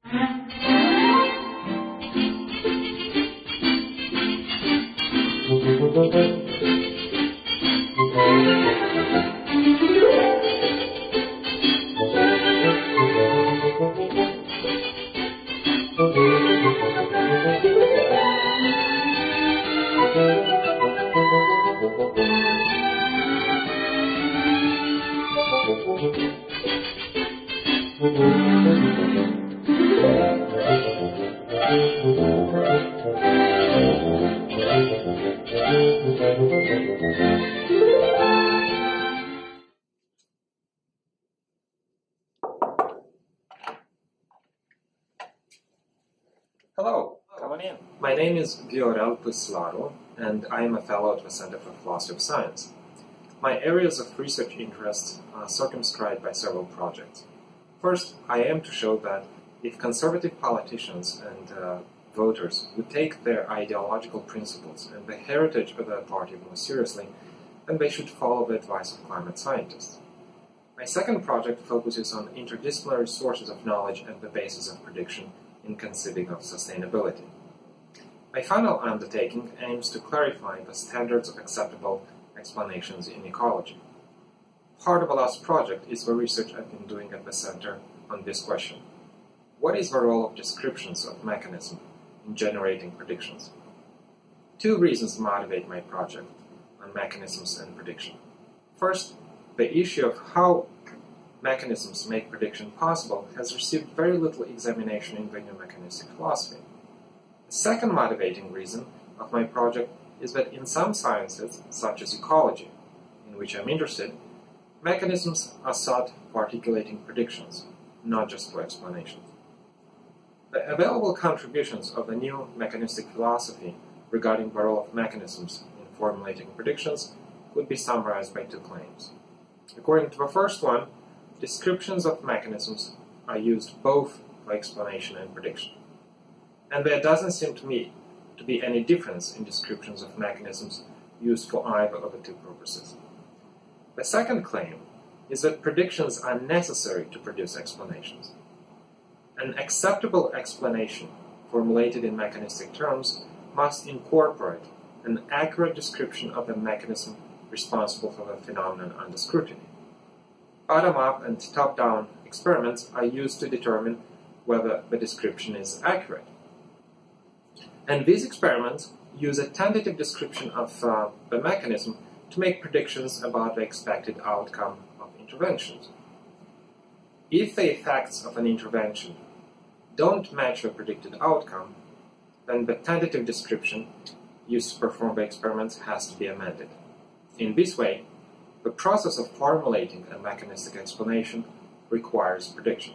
Hello, come on in. My name is Viorel Pâslaru, and I am a fellow at the Center for Philosophy of Science. My areas of research interest are circumscribed by several projects. First, I aim to show that if conservative politicians and voters would take their ideological principles and the heritage of their party more seriously, then they should follow the advice of climate scientists. My second project focuses on interdisciplinary sources of knowledge and the basis of prediction in conceiving of sustainability. My final undertaking aims to clarify the standards of acceptable explanations in ecology. Part of the last project is the research I've been doing at the Center on this question. What is the role of descriptions of mechanism in generating predictions? Two reasons motivate my project on mechanisms and prediction. First, the issue of how mechanisms make prediction possible has received very little examination in the new mechanistic philosophy. The second motivating reason of my project is that in some sciences, such as ecology, in which I'm interested, mechanisms are sought for articulating predictions, not just for explanations. The available contributions of the new mechanistic philosophy regarding the role of mechanisms in formulating predictions could be summarized by two claims. According to the first one, descriptions of mechanisms are used both for explanation and prediction. And there doesn't seem to me to be any difference in descriptions of mechanisms used for either of the two purposes. The second claim is that predictions are necessary to produce explanations. An acceptable explanation, formulated in mechanistic terms, must incorporate an accurate description of the mechanism responsible for the phenomenon under scrutiny. Bottom-up and top-down experiments are used to determine whether the description is accurate. And these experiments use a tentative description of the mechanism to make predictions about the expected outcome of interventions. If the effects of an intervention don't match the predicted outcome, then the tentative description used to perform the experiments has to be amended. In this way, the process of formulating a mechanistic explanation requires prediction.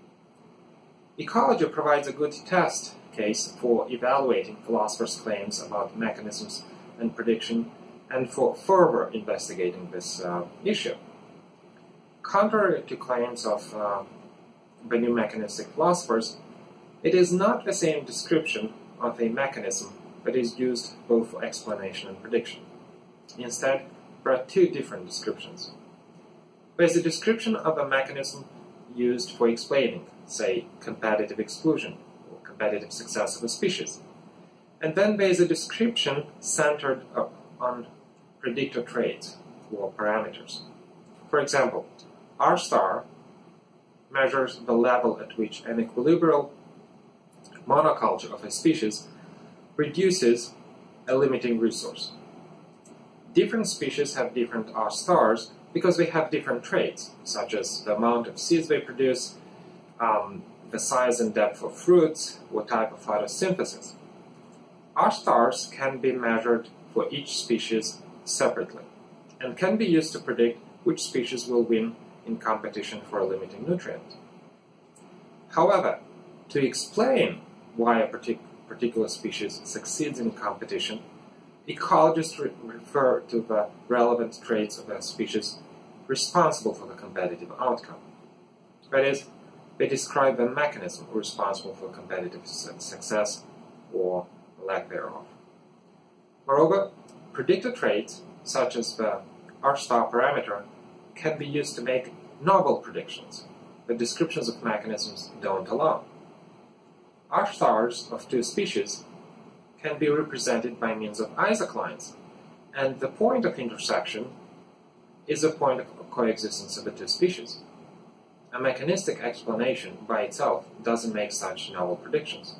Ecology provides a good test case for evaluating philosophers' claims about mechanisms and prediction and for further investigating this issue. Contrary to claims of the new mechanistic philosophers, it is not the same description of a mechanism that is used both for explanation and prediction. Instead, there are two different descriptions. There is a description of a mechanism used for explaining, say, competitive exclusion or competitive success of a species. And then there is a description centered on predictor traits or parameters. For example, R star measures the level at which an equilibrial monoculture of a species reduces a limiting resource. Different species have different R stars because they have different traits, such as the amount of seeds they produce, the size and depth of fruits, or type of photosynthesis. R stars can be measured for each species separately and can be used to predict which species will win in competition for a limiting nutrient. However, to explain why a particular species succeeds in competition, ecologists refer to the relevant traits of a species responsible for the competitive outcome. That is, they describe the mechanism responsible for competitive success or lack thereof. Moreover, predictor traits, such as the R-star parameter, can be used to make novel predictions that descriptions of mechanisms don't allow. R stars of two species can be represented by means of isoclines, and the point of intersection is a point of coexistence of the two species. A mechanistic explanation by itself doesn't make such novel predictions.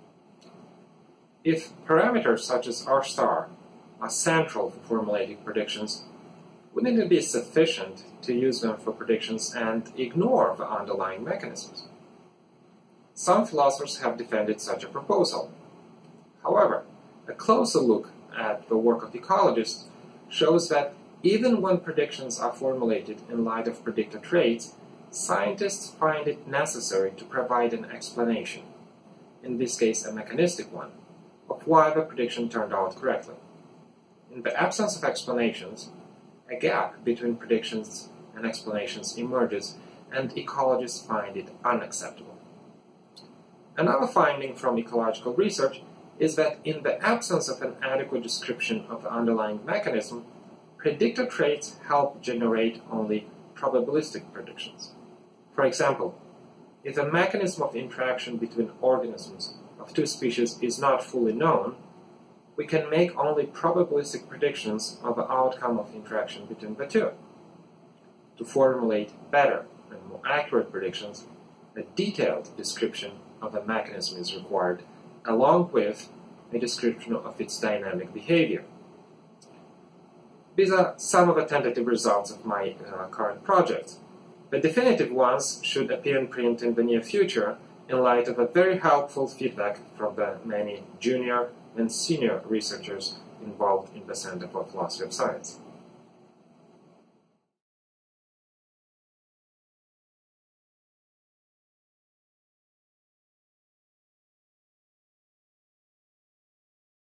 If parameters such as R star are central for formulating predictions, wouldn't it be sufficient to use them for predictions and ignore the underlying mechanisms? Some philosophers have defended such a proposal. However, a closer look at the work of ecologists shows that even when predictions are formulated in light of predictor traits, scientists find it necessary to provide an explanation, in this case a mechanistic one, of why the prediction turned out correctly. In the absence of explanations, a gap between predictions and explanations emerges, and ecologists find it unacceptable. Another finding from ecological research is that in the absence of an adequate description of the underlying mechanism, predictor traits help generate only probabilistic predictions. For example, if a mechanism of interaction between organisms of two species is not fully known, we can make only probabilistic predictions of the outcome of interaction between the two. To formulate better and more accurate predictions, a detailed description of the mechanism is required, along with a description of its dynamic behavior. These are some of the tentative results of my current project. The definitive ones should appear in print in the near future in light of a very helpful feedback from the many junior and senior researchers involved in the Center for Philosophy of Science.